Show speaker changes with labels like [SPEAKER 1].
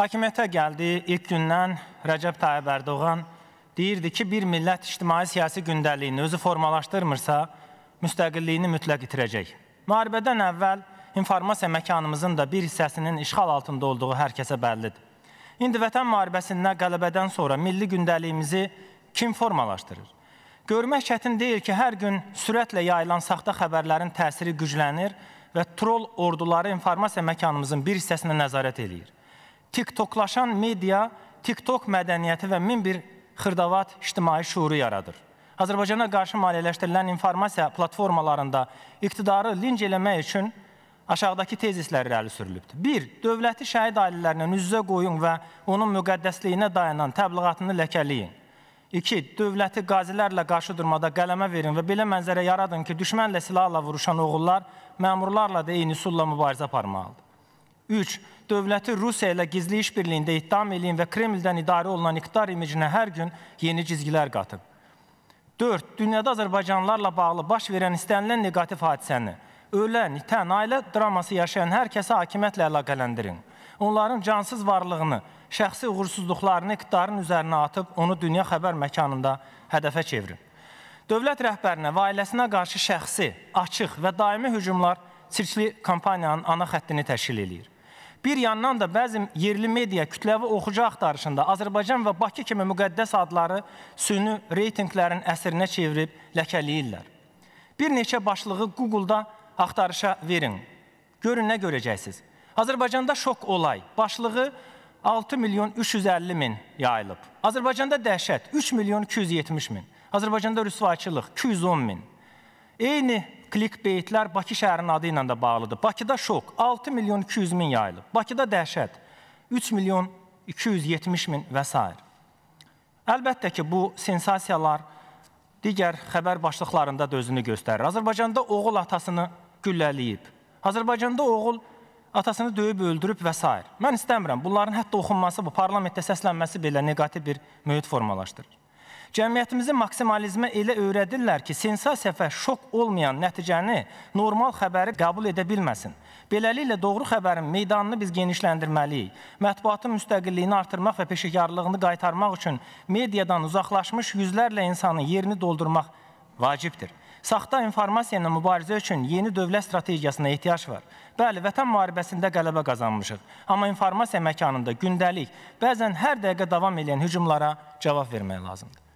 [SPEAKER 1] Hakimiyyətə gəldi, ilk gündən Rəcəb Tayyib Ərdoğan deyirdi ki, bir millət ictimai-siyasi gündəliyini özü formalaşdırmırsa, müstəqilliyini mütləq itirəcək. Müharibədən əvvəl informasiya məkanımızın da bir hissəsinin işğal altında olduğu hər kəsə bəllidir. İndi vətən müharibəsində qələbədən sonra milli gündəliyimizi kim formalaşdırır? Görmək çətin deyil ki, hər gün sürətlə yayılan saxta xəbərlərin təsiri güclənir və troll orduları informasiya məkanımızın bir hissəsinə nəzarət edir. TikToklaşan media, TikTok mədəniyyəti və min bir xırdavat ictimai şuuru yaradır. Azərbaycana qarşı maliyyələşdirilən informasiya platformalarında iqtidarı linc eləmək üçün aşağıdakı tezislər irəli sürülübdür. 1. Dövləti şəhid ailələrindən üz-üzə qoyun və onun müqəddəsliyinə dayanan təbliğatını ləkəliyin. 2. Dövləti qazilərlə qarşı durmada qələmə verin və belə mənzərə yaradın ki, düşmənlə silahla vuruşan oğullar məmurlarla da eyni üsulla mübarizə aparmalıdır. 3. Dövləti Rusiya ilə gizli işbirliyində ittiham eləyin və Kremldən idarə olunan iqtidar imicinə hər gün yeni cizgilər qatın. 4. Dünyada Azərbaycanlılarla bağlı baş verən istənilən negativ hadisəni, ölən, itən, ailə draması yaşayan hər kəsə hakimiyyətlə əlaqələndirin. Onların cansız varlığını, şəxsi uğursuzluqlarını iqtidarın üzərinə atıb, onu dünya xəbər məkanında hədəfə çevirin. Dövlət rəhbərinə və ailəsinə qarşı şəxsi, açıq və daimi hücumlar çirkli kampaniyanın ana xəttini təşkil edir. Bir yandan da bəzi yerli media kütləvi oxucu axtarışında Azərbaycan və Bakı kimi müqəddəs adları süni reytinglərin əsrinə çevirib ləkələyirlər. Bir neçə başlığı Google-da axtarışa verin. Görün, nə görəcəksiniz? Azərbaycanda şok olay. Başlığı 6.350.000 yayılıb. Azərbaycanda dəhşət 3.270.000. Azərbaycanda rüsvayçılıq 210.000. Eyni clickbaitlər Bakı şəhərinin adı ilə də bağlıdır. Bakıda şok 6.200.000 yayılıb. Bakıda dəhşət 3.270.000 və s. Əlbəttə ki, bu sensasiyalar digər xəbər başlıqlarında da özünü göstərir. Azərbaycanda oğul atasını gülləliyib. Azərbaycanda oğul atasını döyüb öldürüb və s. Mən istəmirəm. Bunların hətta oxunması, bu parlamentdə səslənməsi belə negativ bir mühit formalaşdırır. Cəmiyyətimizi maksimalizmə elə öyrədirlər ki, sensasiya və şok olmayan nəticəni, normal xəbəri qəbul edə bilməsin. Beləliklə, doğru xəbərin meydanını biz genişləndirməliyik. Mətbuatın müstəqilliyini artırmaq və peşəkarlığını qaytarmaq üçün mediadan uzaqlaşmış yüzlərlə insanın yerini doldurmaq vacibdir. Saxta informasiya ilə mübarizə üçün yeni dövlət strategiyasına ehtiyac var. Bəli, vətən müharibəsində qələbə qazanmışıq. Amma informasiya məkanında gündəlik, bəzən hər dəqiqə davam edən hücumlara cavab vermək lazımdır.